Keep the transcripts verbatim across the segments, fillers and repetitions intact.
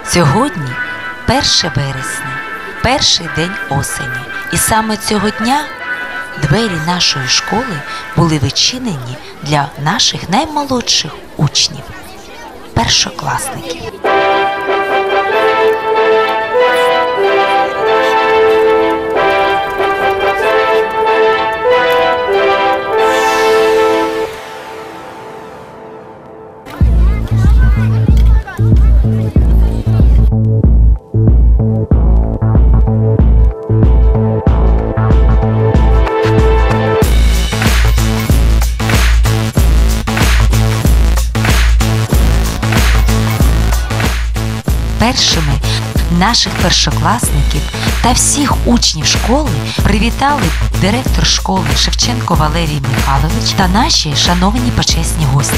Сьогодні перше вересня, перший день осені. І саме цього дня двері нашої школи були відчинені для наших наймолодших учнів, першокласників. Першими наших першокласників та всіх учнів школи привітали директор школи Шевченко Валерій Михайлович та наші шановні почесні гості.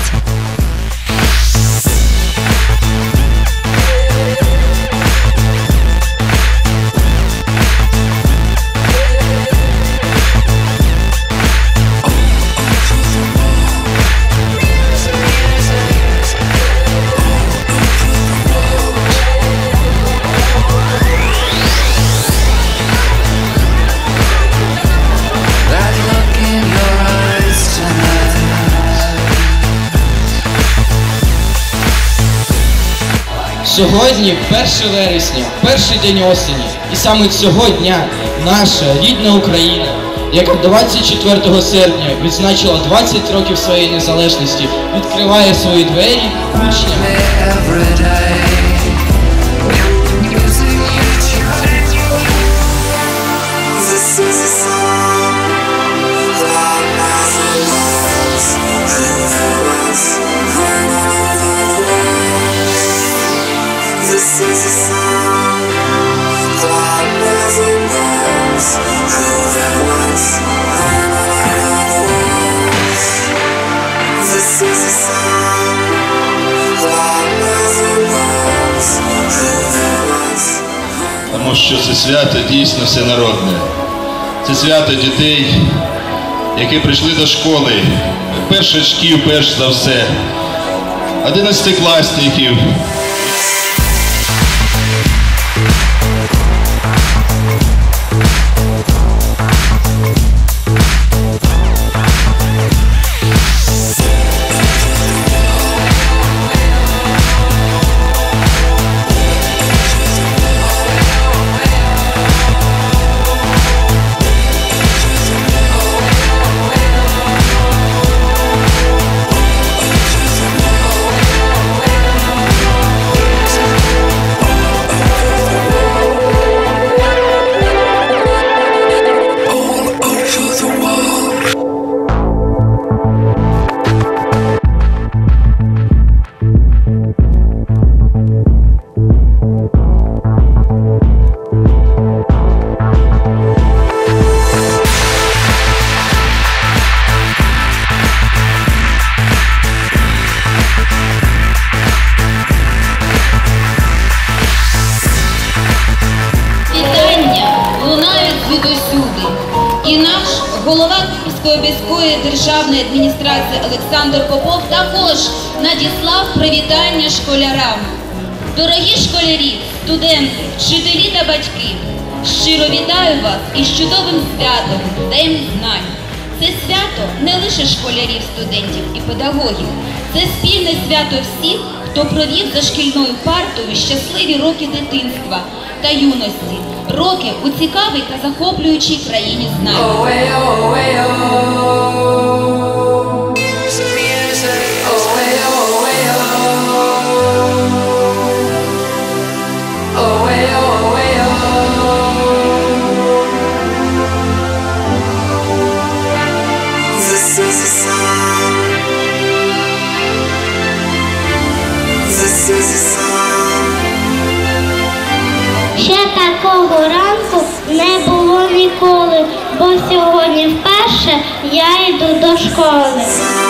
Сьогодні перше вересня, перший день осені. І саме цього дня наша рідна Україна, яка двадцять четвертого серпня відзначила двадцять років своєї незалежності, відкриває свої двері учням. Тому що це свято дійсно всенародне. Це свято дітей, які прийшли до школи, першачків перш за все, одинадцятикласників. І наш голова Київської міської державної адміністрації Олександр Попов також надіслав привітання школярам. Дорогі школярі, студенти, вчителі та батьки, щиро вітаю вас із чудовим святом Днем знань. Це свято не лише школярів, студентів і педагогів. Це спільне свято всіх, хто провів за шкільною партою щасливі роки дитинства та юності, роки у цікавій та захоплюючій країні знань. Ще такого ранку не було ніколи, бо сьогодні вперше я йду до школи.